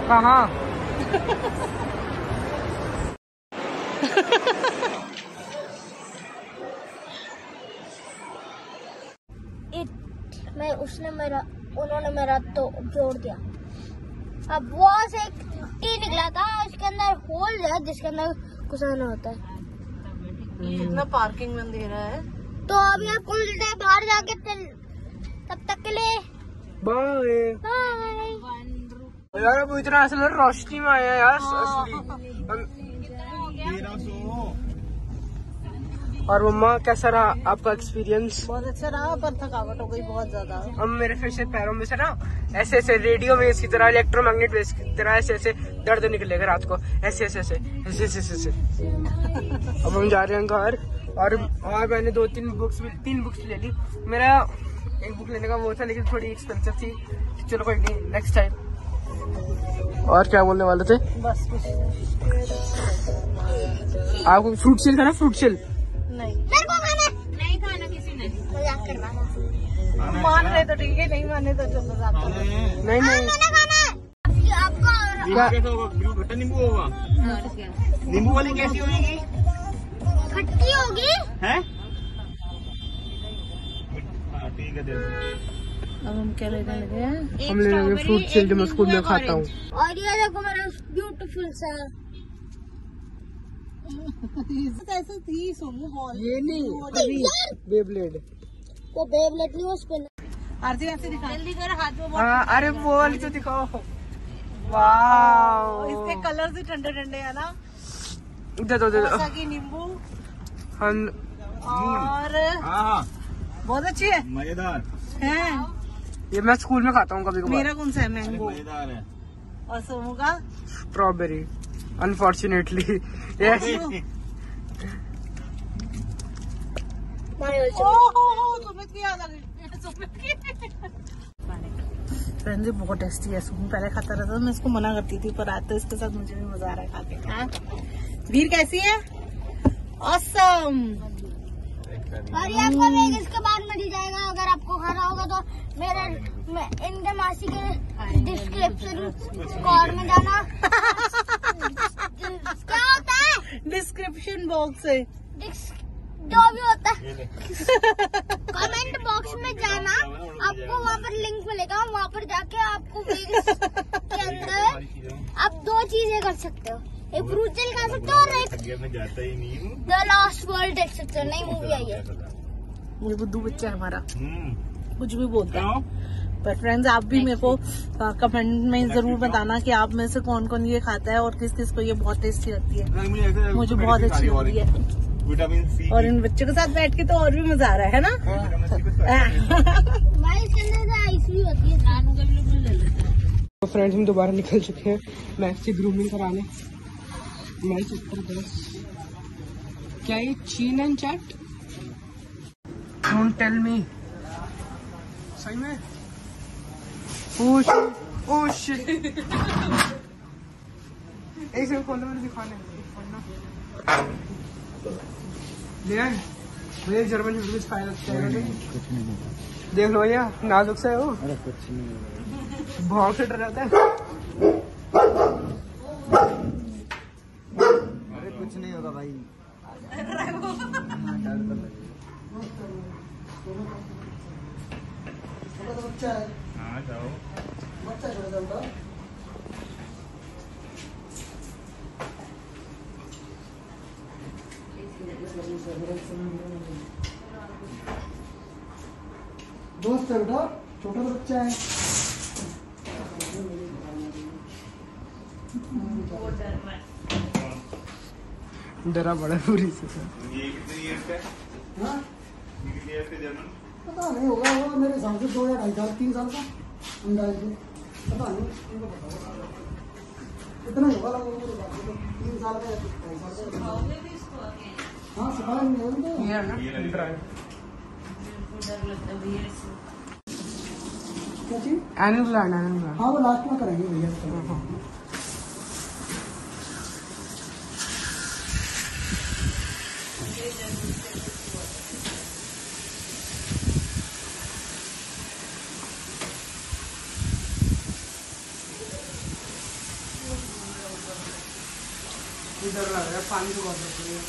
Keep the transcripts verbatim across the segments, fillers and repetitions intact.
कहाँ? मैं उसने मेरा उन्होंने मेरा तो जोड़ दिया। अब वो से एक टी निकला था, उसके अंदर होल है जिसके अंदर घुसाना होता है। कितना पार्किंग में दे रहा है। तो अभी आप खुल जाए बाहर जाके, तब तक के लिए बाय बाय। यार अब इतना असल रोशनी में आया यार असली। और मम्मा कैसा रहा आपका एक्सपीरियंस? बहुत अच्छा रहा, पर थकावट हो गई बहुत ज्यादा। अब मेरे फिर से पैरों में से ना ऐसे ऐसे रेडियो वेव्स की तरह, इलेक्ट्रोमैग्नेट वेव्स की तरह ऐसे ऐसे दर्द निकलेगा रात को, ऐसे ऐसे ऐसे ऐसे ऐसे ऐसे ऐसे। अब हम जा रहे हैं घर। और और मैंने दो तीन बुक्स तीन बुक्स ले ली। मेरा एक बुक लेने का वो था, लेकिन थोड़ी एक्सपेंसिव थी। चलो कोई नहीं, नेक्स्ट टाइम। और क्या बोलने वाले थे? बस कुछ आपको फ्रूट शेल खाना? फ्रूट शेल नहीं, मेरे को खाना नहीं, खाना किसी ने मजाक करना। मान रहे तो ठीक है, नहीं माने तो चलो मजाक कर रहे हैं। नहीं नहीं मैंने खाना है आपको। क्या खट्टा नींबू होगा? नींबू वाली कैसी होगी? खट्टी होगी हैं? ठीक है, दे दो। अब हम क्या लेने लगे हैं? हम ले लेंगे फ्रूट शेल जो मैं स्कूल में खाता हूँ। और ये देखो मेरा ब्यूटीफुल सा ऐसे थी सोमू बॉल। ये नहीं बेब्लेड, वो बेब्लेड नहीं, उस पे आरती ऐसे दिखा, जल्दी कर, हाथ में हाँ। अरे बोल तो दिखाओ। वाह, इसके कलर भी ठंडे ठंडे है ना। दे दो दे दो। जैसा कि नींबू हम और हाँ, बहुत अच्छी है, मजेदार है। ये मैं स्कूल में खाता हूँ कभी कभार। मेरा कौन सा है? मैंगो। मजेदार है। और सोमू का स्ट्रॉबेरी। Unfortunately yes. सुमित की याद आ गई। सुमित की फ्रेंड्स बहुत टेस्टी है। सोमू पहले खाता रहता था, मैं इसको मना करती थी, पर आज तो इसके साथ मुझे भी मजा आ रहा है खा के। हाँ वीर कैसी है? ऑसम। और ये आपको वेगस के बाद मिल जाएगा। अगर आपको खाना होगा तो मेरे इनके मासी के डिस्क्रिप्शन कॉर में जाना। क्या होता है डिस्क्रिप्शन बॉक्स है, जो भी होता है कमेंट बॉक्स में जाना, आपको वहाँ पर लिंक मिलेगा। वहाँ पर जाके आपको वेगस के अंदर आप दो चीजें कर सकते हो, एक फ्रूट जेल खा सकते हो और एक द लास्ट वर्ल्ड देख सकते हो। नई मूवी आई है। मुझे बुद्धू बच्चा है हमारा, कुछ भी बोलता है। पर फ्रेंड्स आप भी मेरे को कमेंट में जरूर बताना कि आप में से कौन कौन ये खाता है और किस किस को ये बहुत टेस्टी लगती है। मुझे बहुत अच्छी लगती है। विटामिन सी और इन बच्चों के साथ बैठ के तो और भी मजा आ रहा है ना। भाई इसके अंदर आइस भी होती है। तो फ्रेंड्स हम दोबारा निकल चुके हैं मैक्स से ग्रूमिंग कराने। मैं चैप्टर दस। क्या ये चीन एंड चैट? Don't tell me. सही में? Oh shit, oh shit. एक सेकंड खोलना, मुझे दिखाने। लेन मुझे जर्मन कुछ खाया लगता है। देख लो भैया, नाजुक सा है वो। अरे कुछ नहीं, भाव से डर जाता है। अरे कुछ नहीं होगा भाई। हाँ जाओ। दोस्त है बेटा, छोटा बच्चा है। डरा बड़ा पूरी से। ये कितने ईयर का है? हाँ? ये कितने ईयर का जर्मन? पता नहीं, होगा वो मेरे हिसाब से दो या ढाई साल तीन साल का अंदाज, पता नहीं, इनको पता होगा। इतना ही होगा लगभग, तीन साल का या ढाई साल का। हाँ सिखाएंगे ये ना ड्राइव। क्या चीज? Annual plan, annual plan. हाँ वो लास्ट में करेंगे भैया। इधर लग रहा है पानी की बोतल है।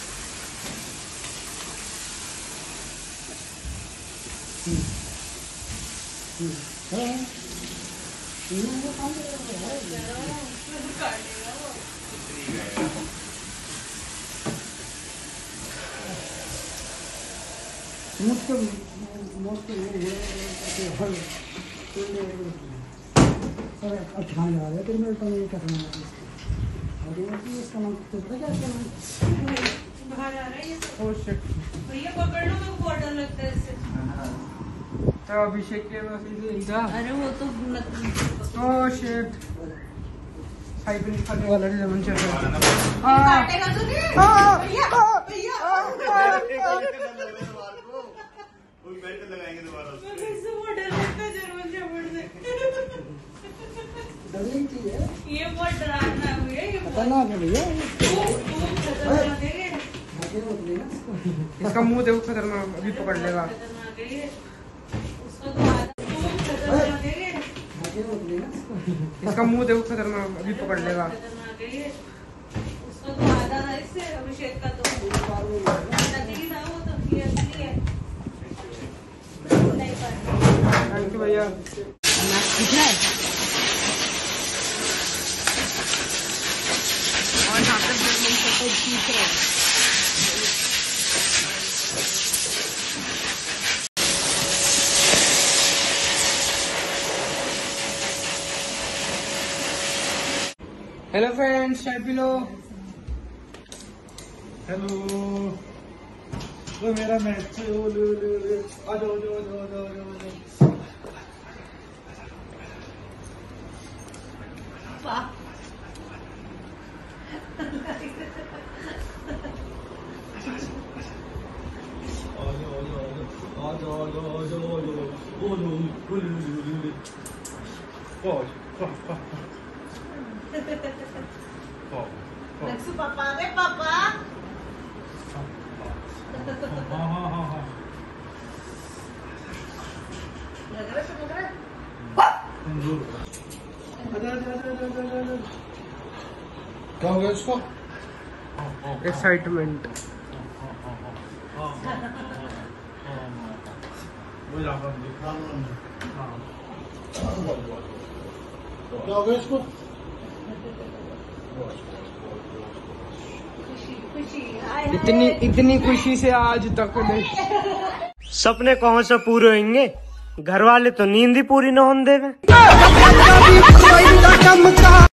भैया पकड़ लो, मेरे को बहुत डर लगता है इससे। तो अभिषेक के पास था। अरे वो तो ओह शिट, साइकिल खाने वाला है जमन चल रहा है। काटेगा तो नहीं भैया, बेल्ट लगाएंगे दोबारा। इससे बहुत डर लगता है जर्मन शेफर्ड से। ये बहुत डरावना है भैया, ये बहुत भैया खतरनाक है। इसका मुंह देखो खतरनाक, अभी पकड़ लेगा। खतरनाक है ये, उसका तो आधा खतरनाक है ये, इसका मुंह देखो खतरनाक, अभी पकड़ लेगा। खतरनाक है ये, उसका तो आधा था इससे, अभिषेक का तो नकली था वो तो, ये असली है। नहीं पाया। थैंक यू भैया। और यहाँ पे जर्मन शेफर्ड सीख रहा है। हेलो फ्रेंड्स, चाय पी लो। हेलो, वो मेरा मैच है। ओ लो लो लो, आ जाओ आ जाओ आ जाओ आ जाओ आ जाओ। लक्ष्मी पापा आ गए, पापा। लग रहा है, लग रहा है। क्या हो गया इसको? एक्साइटमेंट। क्या हो गया इसको? इतनी इतनी खुशी से आज तक नहीं। सपने कौन से पूरे होंगे, घर वाले तो नींद ही पूरी न होने देवे।